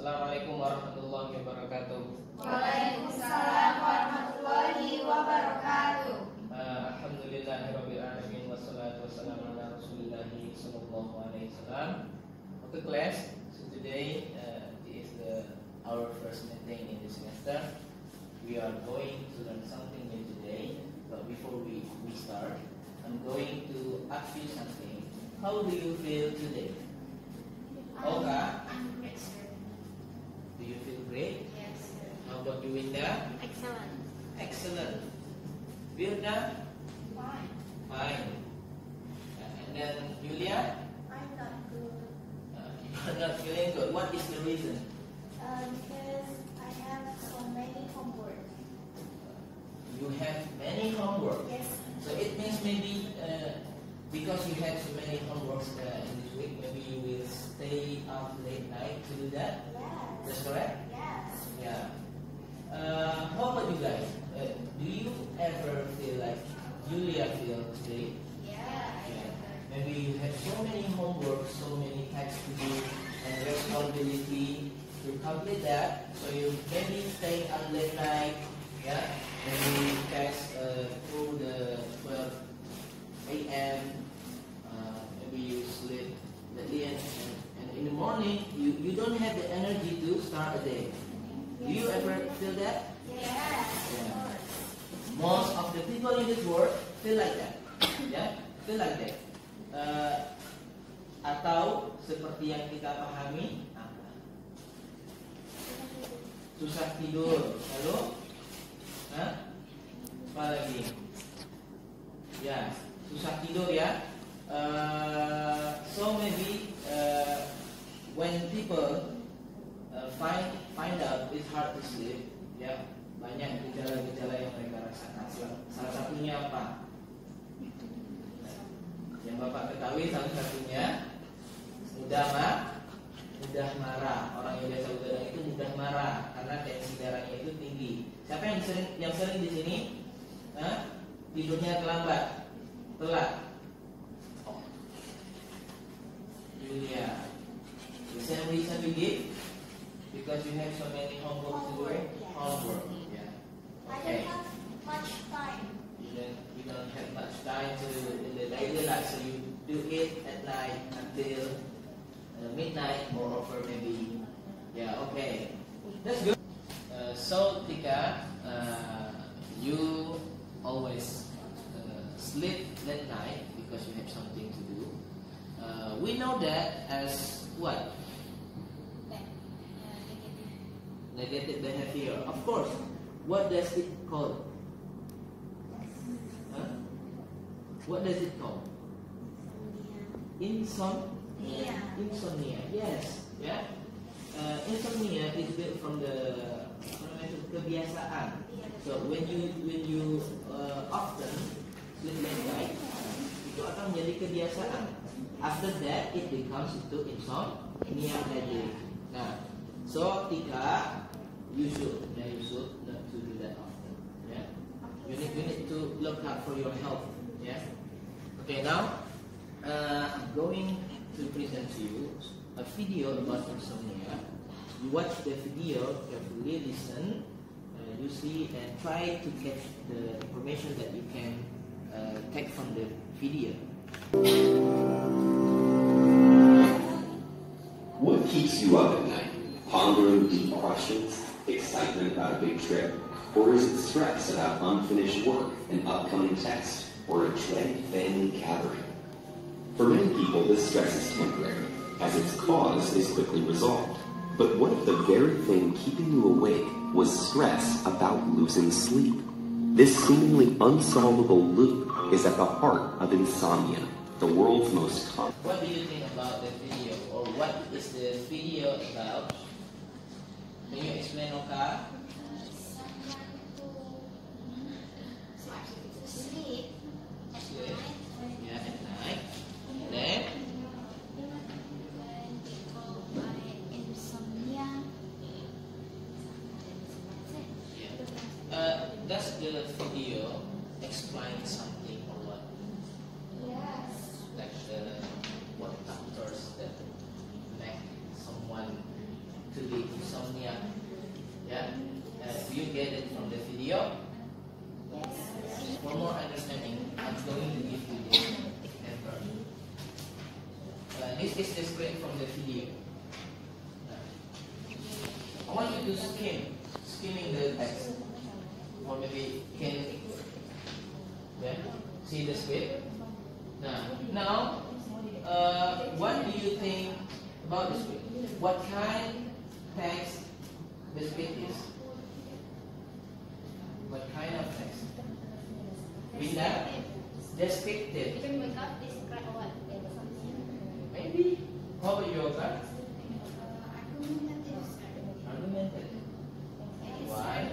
Assalamualaikum warahmatullahi wabarakatuh. Waalaikumsalam warahmatullahi wabarakatuh. Alhamdulillahirabbil alamin wassalatu wassalamu ala Rasulillah sallallahu alaihi wasallam. Okay class, so today is our first meeting in this semester. We are going to learn something new today, but before we start, I'm going to ask you something. How do you feel today? Olga? I'm great, sir. Do you feel great? Yes, sir. How about you, Winda? Excellent. Excellent. Vilda? Fine. Fine. And then Julia? I'm not good. You're not feeling good. What is the reason? Because I have so many homework. You have many homework. Yes. So it means maybe because you have so many homeworks in this week, maybe you will stay up late night to do that. Yes. That's correct? Yes. Yeah. How about you guys? Do you ever feel like Julia feels today? Yeah. Maybe you have so many homework, so many tasks to do, and responsibility to complete that. So you maybe stay up late night, yeah. Maybe test through the 12 a.m. Maybe you sleep lately, and in the morning you don't have the energy to start a day. Do you ever feel that? Yes. Yeah. Most of the people in this world feel like that, yeah, feel like that. Atau seperti yang kita pahami, susah tidur, lalu, apa lagi? Ya, susah tidur ya. So maybe when people find out it's hard to sleep, ya, banyak gejala-gejala yang mereka rasakan. Salah satunya apa? Yang Bapak ketahui salah satunya mudah marah. Orang yang biasa begadang itu mudah marah karena tensi darahnya itu tinggi. Siapa yang sering di sini tidurnya telat? Julia. The same reason you give because you have so many homework to do. Homework. Yeah. I Okay. don't have much time. You don't have much time to do it in the daily life, so you do it at night until midnight or over maybe. Yeah, okay, that's good. So Tika, you always sleep late night because you have something to do. We know that as what? Negative behavior. Of course. What does it call? What does it call? Insomnia. Yes. Yeah. Insomnia is built from the kebiasaan. So when you often sleep late night, itu akan menjadi kebiasaan. After that, it becomes into insomnia lagi. Nah, so Tika, you should not to do that often. Yeah. You need to look out for your health. Yeah. Okay, now I'm going to present to you a video about insomnia. You watch the video carefully, listen, you see, and try to catch the information that you can take from the video. What keeps you up at night? Pondering deep questions, excitement about a big trip, or is it stress about unfinished work, an upcoming test, or a dreaded family gathering? For many people, this stress is temporary, as its cause is quickly resolved. But what if the very thing keeping you awake was stress about losing sleep? This seemingly unsolvable loop is at the heart of insomnia, the world's most common. What do you think about the video, or what is the video about? Can you explain, Oka? Sleep. Sleep. Yeah, at night. And then? When people buy insomnia. Does the video explain something or what? Yes. Like what factors that make someone to to be insomnia. Yeah, do you get it from the video? For more understanding, I'm going to give you this paper. This is the script from the video. I want you to skimming the text, or maybe can see the script. Now, what do you think about the script? What kind text the script is? What kind of text? Winda? Descriptive. Maybe. How about you, Oka? Argumentative. Why?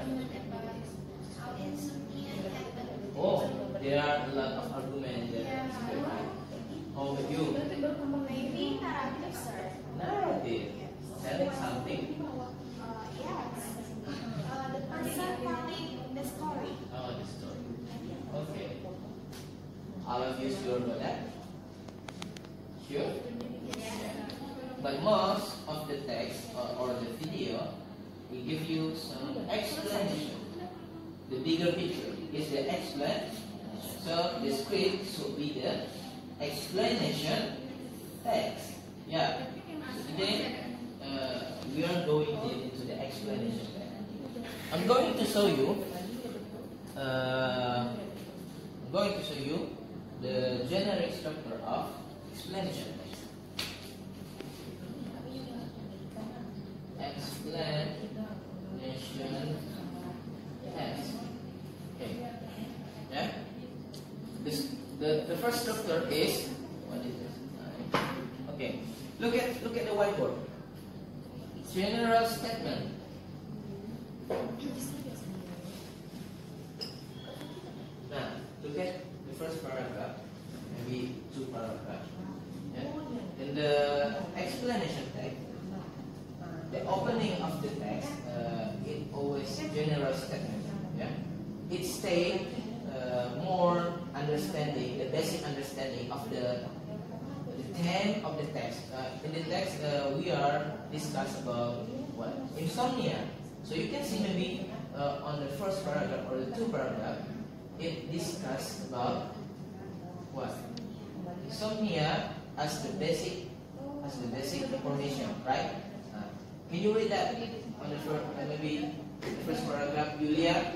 Oh, there are a lot of arguments there. How about you? Maybe narrative, sir. Narrative. Telling something. Yes. The person telling the story. Oh, the story. Okay. All of you sure about that? Sure? But most of the text or the video will give you some explanation. The bigger picture is the explanation. So the script should be the explanation text. Yeah. So today we are going into the explanation text. I'm going to show you. The generic structure of explanation text. Explanation text. Okay. Yeah. The first structure is what is this? Okay. Look at the whiteboard. General statement. Now, look at the first paragraph, maybe two paragraphs. Yeah? In the explanation text, the opening of the text, it always general statement. Yeah? It states more understanding, the basic understanding of the theme of the text. In the text, we are discussing about what? Insomnia. So you can see maybe on the first paragraph or the two paragraphs, it discusses about what? Insomnia as the basic information, right? Can you read that on the first, maybe the first paragraph, Julia?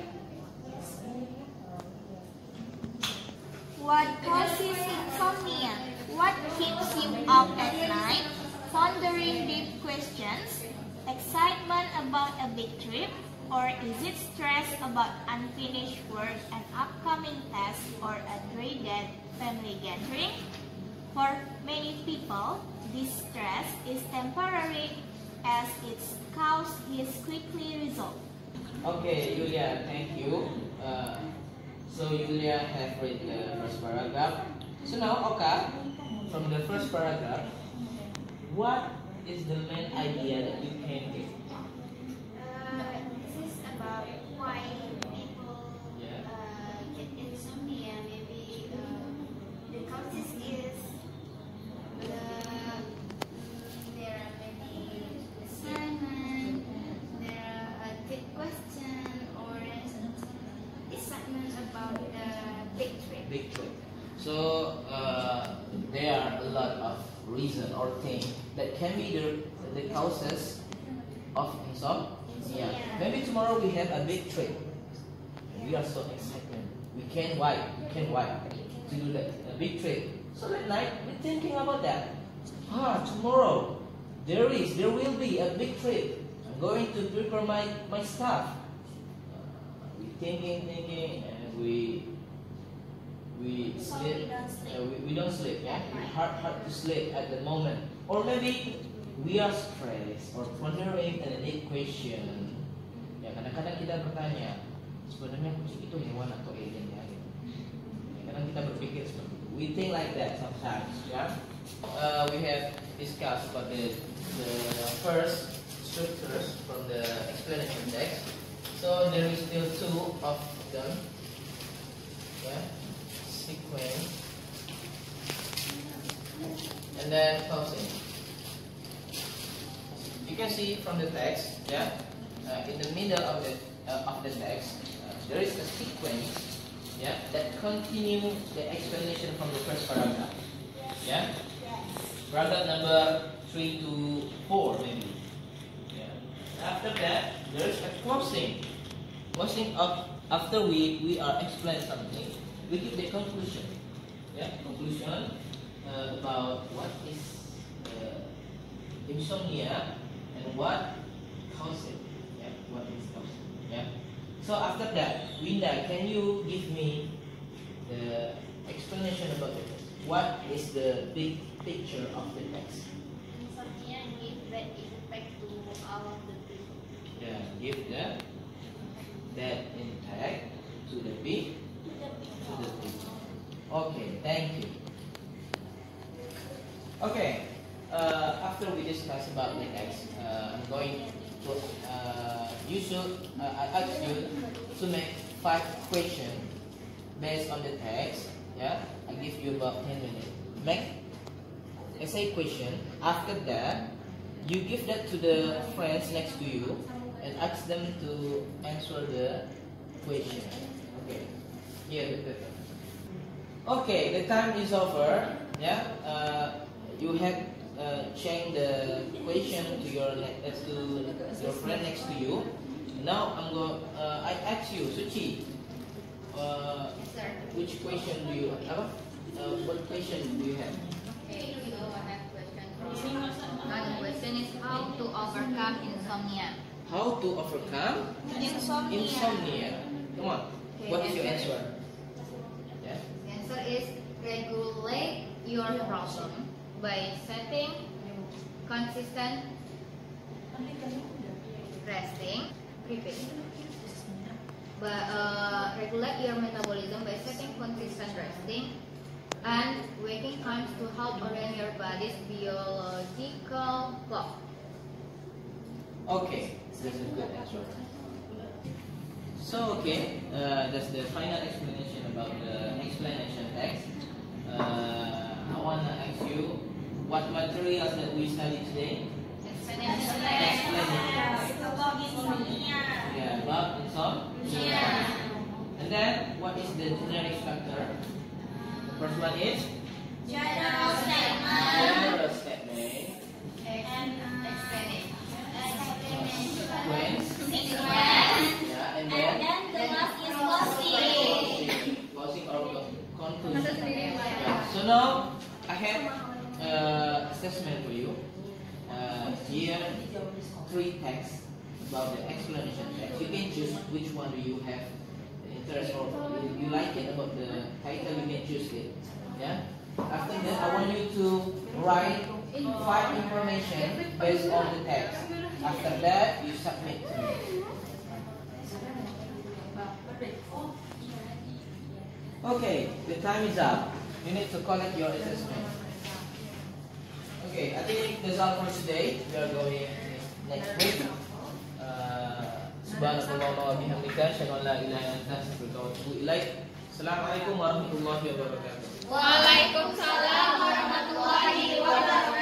What causes insomnia? What keeps you up at night? Pondering deep questions? Excitement about a big trip? Or is it stress about unfinished work, an upcoming test, or a dreaded family gathering? For many people, this stress is temporary as its cause is quickly resolved. Okay, Julia, thank you. So Julia have read the first paragraph. So now, Oka, from the first paragraph, what is the main idea that you can get? This is about why people get insomnia. Maybe the causes is there are many assignments, there are deep questions, or excitement about the big trip. Big trip. So there are a lot of reason or things that can be the causes of insomnia. Maybe tomorrow we have a big trip. We are so excited. We can't wait to do that a big trip. So at night we're thinking about that. Tomorrow there will be a big trip. I'm going to prepare my stuff. We thinking, and we sleep. We don't sleep. Yeah, it's hard to sleep at the moment. Or maybe we are stressed or pondering an deep question. Ya, kadang-kadang kita bertanya, sebenarnya kucing itu hewan atau alien ya? Kadang kita berpikir seperti itu. We think like that sometimes. Yeah. We have discussed about the first structures from the explanation text. So there is still two of them. Yeah. Sequence. And then closing. you can see from the text, yeah, in the middle of the text, there is a sequence, yeah, that continue the explanation from the first paragraph, yeah, paragraph number 3 to 4 maybe. Yeah. After that, there is a closing. Closing of after we are explain something, we give the conclusion, yeah, conclusion about what is insomnia and what causes it. Yeah, what is caused. Yeah. So after that, Winda, can you give me the explanation about the text? What is the big picture of the text? Insomnia gives bad impact to all the people. Yeah, give the bad impact to the people. Okay, thank you. Okay. After we discuss about the text, I'm going to I ask you to make 5 questions based on the text. Yeah, I give you about 10 minutes. Make essay question. After that, you give that to the friends next to you and ask them to answer the question. Okay. Here the paper. Okay, the time is over. Yeah. You have change the question to your friend next to you. Now I ask you, Suci, which question do you have? What question do you have? Okay, so I have question. The question is how to overcome insomnia. How to overcome insomnia? Come on. Okay, What is your answer? Yeah. The answer is regulate your problem by setting consistent resting, regulate your metabolism by setting consistent resting and waking times to help orient your body's biological clock. Okay, that's a good answer. So okay, that's the final explanation about the explanation text. I wanna ask you, what materials that we studied today? Explanation. About insomnia. Yeah, about insomnia. And then, what is the generic structure? The first one is General statement. general statement. Explanation. Yeah, and then the last is closing. closing or conclusion. Yeah. So now I have assessment for you. Here 3 texts about the explanation text. You can choose which one do you have interest or you like it about the title. You can choose it. Yeah. After that, I want you to write 5 information based on the text. After that, you submit to me. Okay, the time is up. You need to collect your assessment. Okay, I think that's all for today. We are going next week. Subhanallah wa bihamdika, asyhadu an la ilaha illa anta, astaghfiruka wa atubu ilaik. Assalamualaikum warahmatullahi wabarakatuh. Waalaikumsalam warahmatullahi wabarakatuh.